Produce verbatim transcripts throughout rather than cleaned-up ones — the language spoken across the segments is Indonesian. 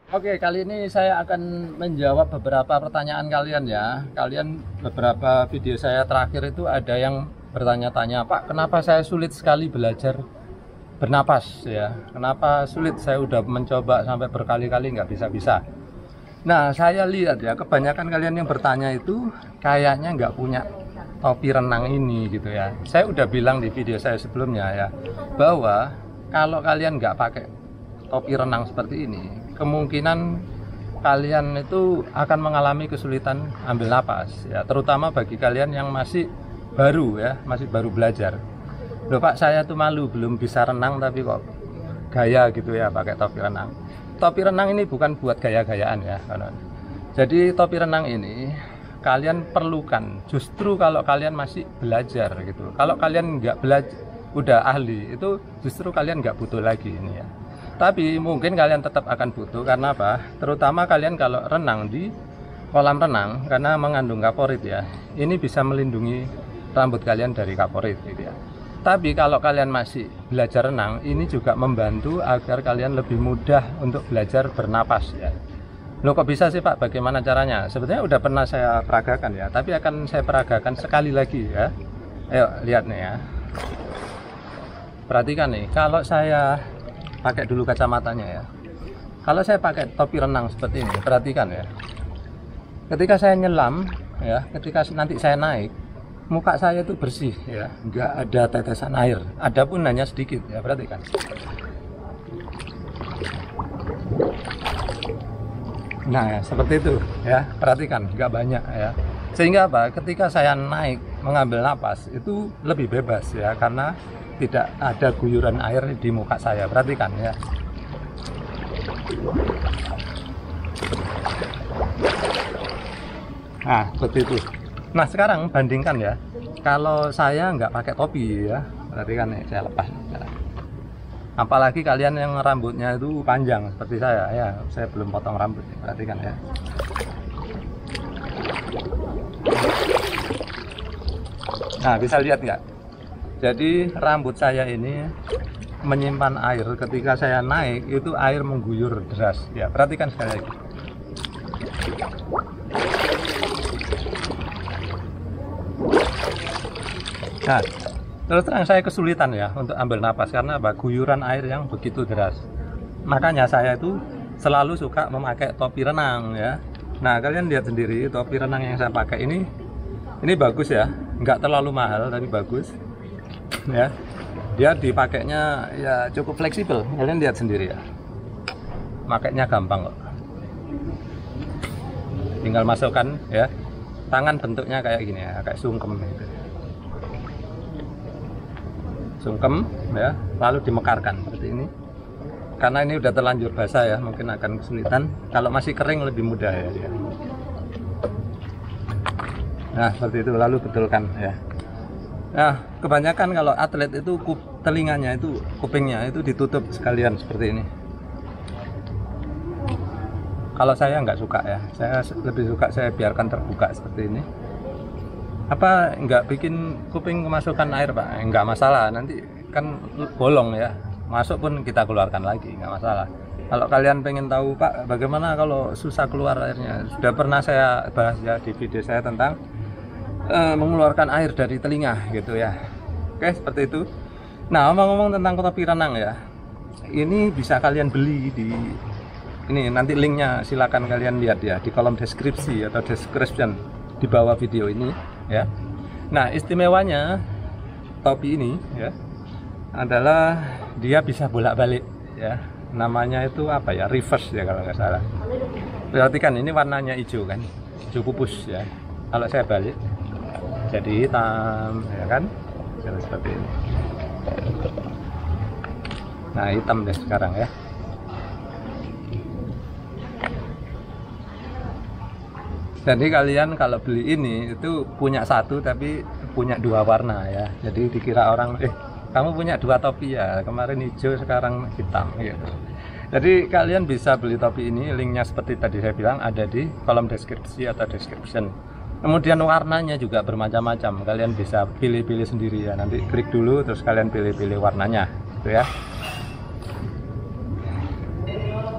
Oke, kali ini saya akan menjawab beberapa pertanyaan kalian ya. Kalian beberapa video saya terakhir itu ada yang bertanya-tanya, Pak, kenapa saya sulit sekali belajar bernapas ya? Kenapa sulit? Saya udah mencoba sampai berkali-kali nggak bisa-bisa. Nah, saya lihat ya, kebanyakan kalian yang bertanya itu kayaknya nggak punya topi renang ini gitu ya. Saya udah bilang di video saya sebelumnya ya, bahwa kalau kalian nggak pakai topi renang seperti ini, kemungkinan kalian itu akan mengalami kesulitan ambil napas ya, terutama bagi kalian yang masih baru ya, masih baru belajar. Loh Pak, saya tuh malu belum bisa renang tapi kok gaya gitu ya pakai topi renang. Topi renang ini bukan buat gaya-gayaan ya, kawan. Jadi topi renang ini kalian perlukan justru kalau kalian masih belajar gitu. Kalau kalian nggak belajar udah ahli, itu justru kalian nggak butuh lagi ini ya. Tapi mungkin kalian tetap akan butuh, karena apa? Terutama kalian kalau renang di kolam renang, karena mengandung kaporit ya. Ini bisa melindungi rambut kalian dari kaporit gitu ya. Tapi kalau kalian masih belajar renang, ini juga membantu agar kalian lebih mudah untuk belajar bernapas ya. Loh kok bisa sih Pak? Bagaimana caranya? Sebenarnya udah pernah saya peragakan ya, tapi akan saya peragakan sekali lagi ya. Ayo lihat nih ya. Perhatikan nih, kalau saya pakai dulu kacamatanya ya. Kalau saya pakai topi renang seperti ini, perhatikan ya. Ketika saya nyelam ya, ketika nanti saya naik, muka saya itu bersih ya, nggak ada tetesan air. Adapun hanya sedikit ya, perhatikan. Nah ya, seperti itu ya, perhatikan, nggak banyak ya. Sehingga apa? Ketika saya naik mengambil napas itu lebih bebas ya, karena tidak ada guyuran air di muka saya. Perhatikan ya. Nah seperti itu. Nah sekarang bandingkan ya, kalau saya nggak pakai topi ya, perhatikan nih, saya lepas. Apalagi kalian yang rambutnya itu panjang seperti saya ya, saya belum potong rambut, perhatikan ya. Nah bisa lihat nggak? Jadi rambut saya ini menyimpan air. Ketika saya naik itu air mengguyur deras ya, perhatikan sekali lagi. Nah terus terang saya kesulitan ya untuk ambil napas karena apa? Guyuran air yang begitu deras. Makanya saya itu selalu suka memakai topi renang ya. Nah kalian lihat sendiri topi renang yang saya pakai ini, ini bagus ya, nggak terlalu mahal tapi bagus ya. Dia dipakainya ya cukup fleksibel, kalian lihat sendiri ya, makainya gampang kok. Tinggal masukkan ya, tangan bentuknya kayak gini ya, kayak sungkem gitu. Sungkem ya, lalu dimekarkan seperti ini. Karena ini udah terlanjur basah ya, mungkin akan kesulitan. Kalau masih kering lebih mudah ya dia. Nah seperti itu, lalu betulkan ya. Nah kebanyakan kalau atlet itu kup, telinganya itu, kupingnya itu ditutup sekalian seperti ini. Kalau saya nggak suka ya, saya lebih suka saya biarkan terbuka seperti ini. Apa nggak bikin kuping kemasukan air Pak? Nggak masalah, nanti kan bolong ya, masuk pun kita keluarkan lagi, nggak masalah. Kalau kalian pengen tahu Pak bagaimana kalau susah keluar airnya, sudah pernah saya bahas ya di video saya tentang Uh, mengeluarkan air dari telinga gitu ya. Oke seperti itu. Nah ngomong-ngomong tentang topi renang ya, ini bisa kalian beli di ini, nanti linknya silakan kalian lihat ya di kolom deskripsi atau description di bawah video ini ya. Nah istimewanya topi ini ya adalah dia bisa bolak-balik ya, namanya itu apa ya, reverse ya kalau nggak salah. Perhatikan ini warnanya hijau kan, hijau pupus ya. Kalau saya balik jadi hitam ya kan, jadi seperti ini. Nah hitam deh sekarang ya. Jadi kalian kalau beli ini itu punya satu tapi punya dua warna ya. Jadi dikira orang, eh kamu punya dua topi ya, kemarin hijau sekarang hitam gitu. Jadi kalian bisa beli topi ini, linknya seperti tadi saya bilang ada di kolom deskripsi atau description. Kemudian warnanya juga bermacam-macam, kalian bisa pilih-pilih sendiri ya. Nanti klik dulu terus kalian pilih-pilih warnanya gitu ya.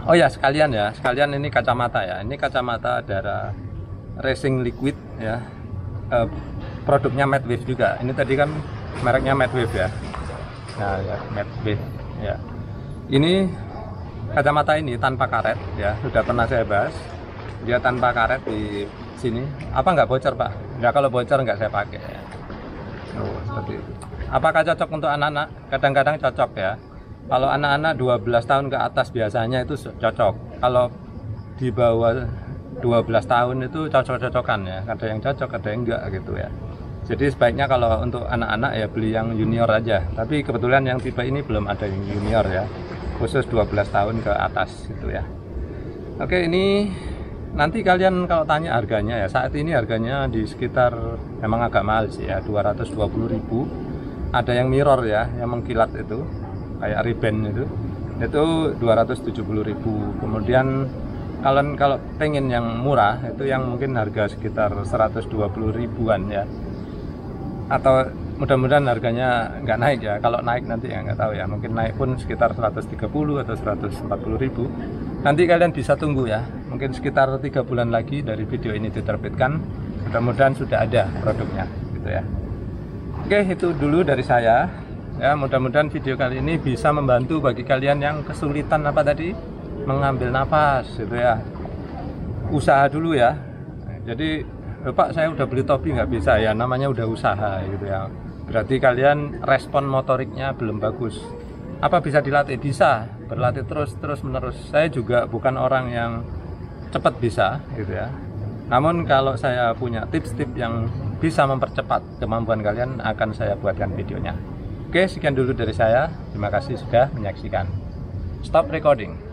Oh ya, sekalian ya, sekalian ini kacamata ya. Ini kacamata Dara Racing Liquid ya. Eh, produknya Medwave juga. Ini tadi kan mereknya Medwave ya. Nah, ya, Medwave ya. Ini kacamata ini tanpa karet ya. Sudah pernah saya bahas. Dia tanpa karet di sini. Apa nggak bocor, Pak? Nggak, kalau bocor nggak saya pakai ya. Oh, seperti itu. Apakah cocok untuk anak-anak? Kadang-kadang cocok ya. Kalau anak-anak dua belas tahun ke atas biasanya itu cocok. Kalau di bawah dua belas tahun itu cocok-cocokan ya. Ada yang cocok, ada yang enggak gitu ya. Jadi sebaiknya kalau untuk anak-anak ya beli yang junior aja. Tapi kebetulan yang tipe ini belum ada yang junior ya. Khusus dua belas tahun ke atas gitu ya. Oke, ini nanti kalian kalau tanya harganya ya. Saat ini harganya di sekitar, memang agak mahal sih ya, dua ratus dua puluh ribu. Ada yang mirror ya, yang mengkilat itu. Kayak ribbon itu itu dua ratus tujuh puluh ribu. Kemudian kalau kalau pengen yang murah itu yang mungkin harga sekitar seratus dua puluh ribuan ya, atau mudah-mudahan harganya nggak naik ya. Kalau naik nanti ya nggak tahu ya, mungkin naik pun sekitar seratus tiga puluh atau seratus empat puluh ribu. Nanti kalian bisa tunggu ya, mungkin sekitar tiga bulan lagi dari video ini diterbitkan. Mudah-mudahan sudah ada produknya gitu ya. Oke, itu dulu dari saya. Ya, mudah-mudahan video kali ini bisa membantu bagi kalian yang kesulitan apa tadi mengambil nafas gitu ya. Usaha dulu ya. Jadi, Pak, saya udah beli topi nggak bisa ya, namanya udah usaha gitu ya. Berarti kalian respon motoriknya belum bagus. Apa bisa dilatih? Bisa, berlatih terus terus menerus. Saya juga bukan orang yang cepat bisa gitu ya. Namun kalau saya punya tips-tips yang bisa mempercepat kemampuan kalian, akan saya buatkan videonya. Oke, sekian dulu dari saya. Terima kasih sudah menyaksikan. Stop recording.